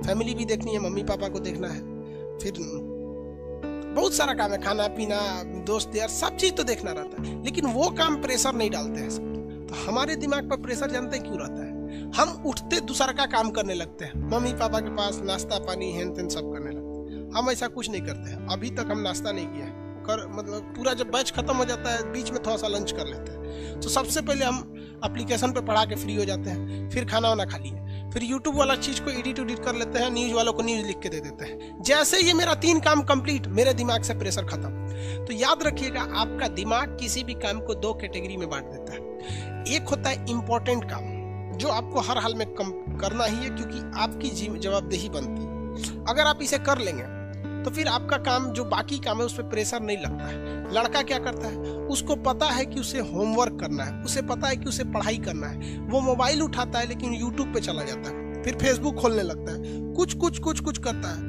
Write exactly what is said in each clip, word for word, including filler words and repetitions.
Family भी देखनी है, मम्मी पापा को देखना है, फिर बहुत सारा काम है, खाना पीना, दोस्त यार, सब चीज तो देखना रहता है। लेकिन वो काम प्रेशर नहीं डालते हैं सब। तो हमारे दिमाग पर प्रेशर जानते हैं क्यों रहता है? हम उठते दूसरा का काम करने लगते हैं, मम्मी पापा के पास नाश्ता पानी हेन तेन सब करने लगते हैं। हम ऐसा कुछ नहीं करते हैं। अभी तक हम नाश्ता नहीं किया है, कर मतलब पूरा जब बैच खत्म हो जाता है बीच में थोड़ा सा लंच कर लेते हैं। तो सबसे पहले हम एप्लीकेशन पे पढ़ा के फ्री हो जाते हैं, फिर खाना वाना खा लिए, फिर यूट्यूब वाला चीज को एडिट उडिट कर लेते हैं, न्यूज वालों को न्यूज लिख के दे देते हैं। जैसे ये मेरा तीन काम कंप्लीट, मेरे दिमाग से प्रेशर खत्म। तो याद रखिएगा, आपका दिमाग किसी भी काम को दो कैटेगरी में बांट देता है। एक होता है इंपॉर्टेंट काम, जो आपको हर हाल में कम करना ही है, क्योंकि आपकी जवाबदेही बनती है। अगर आप इसे कर लेंगे तो फिर आपका काम जो बाकी काम है उस पर प्रेशर नहीं लगता है। लड़का क्या करता है, उसको पता है कि उसे होमवर्क करना है, उसे पता है कि उसे पढ़ाई करना है, वो मोबाइल उठाता है लेकिन यूट्यूब पे चला जाता है, फिर फेसबुक खोलने लगता है, कुछ कुछ कुछ कुछ करता है।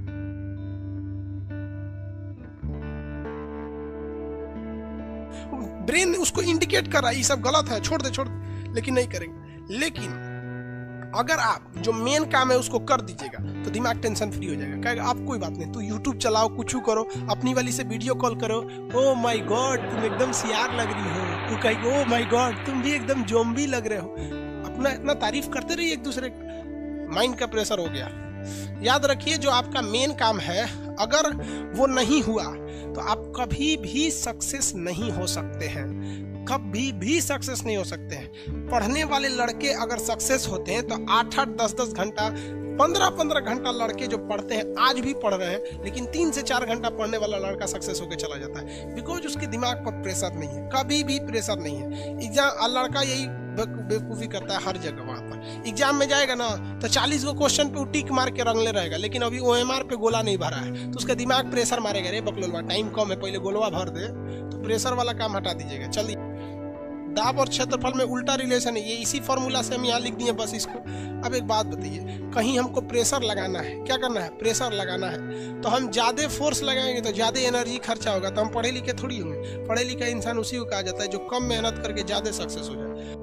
ब्रेन उसको इंडिकेट कर रहा है ये सब गलत है, छोड़ दे छोड़ दे, लेकिन नहीं करेंगे। लेकिन अगर आप जो मेन काम है उसको कर दीजिएगा तो दिमाग टेंशन फ्री हो जाएगा। कहेगा आप कोई बात नहीं, तू यूट्यूब चलाओ, कुछ करो, अपनी वाली से वीडियो कॉल करो, ओ माय गॉड तुम एकदम सियार लग रही हो, तू कहेगी ओ माय गॉड तुम भी एकदम ज़ॉम्बी लग रहे हो। अपना इतना तारीफ करते रहिए एक दूसरे। माइंड का प्रेशर हो गया। याद रखिए, जो आपका मेन काम है अगर वो नहीं हुआ तो आप कभी भी सक्सेस नहीं हो सकते हैं, कभी भी सक्सेस नहीं हो सकते हैं। पढ़ने वाले लड़के अगर सक्सेस होते हैं तो आठ आठ दस दस घंटा, पंद्रह पंद्रह घंटा लड़के जो पढ़ते हैं आज भी पढ़ रहे हैं, लेकिन तीन से चार घंटा पढ़ने वाला लड़का सक्सेस होकर चला जाता है, बिकॉज उसके दिमाग पर प्रेशर नहीं है, कभी भी प्रेशर नहीं है। एग्जाम लड़का यही बेवकूफ़ी करता है हर जगह। वहाँ पर एग्जाम में जाएगा ना तो चालीस गो क्वेश्चन पे टिक मार के रंगले रहेगा, लेकिन अभी ओएमआर पे गोला नहीं भरा है तो उसका दिमाग प्रेशर मारेगा, रे बकलोलवा टाइम कम है, पहले गोलवा भर दे। तो प्रेशर वाला काम हटा दीजिएगा। चलिए, दाब और क्षेत्रफल में उल्टा रिलेशन है, ये इसी फॉर्मूला से हम यहाँ लिख दिए बस इसको। अब एक बात बताइए, कहीं हमको प्रेशर लगाना है, क्या करना है, प्रेशर लगाना है, तो हम ज़्यादा फोर्स लगाएंगे तो ज़्यादा एनर्जी खर्चा होगा, तो हम पढ़े लिखे थोड़ी होंगे। पढ़े लिखा इंसान उसी को कहा जाता है जो कम मेहनत करके ज़्यादा सक्सेस हो जाए।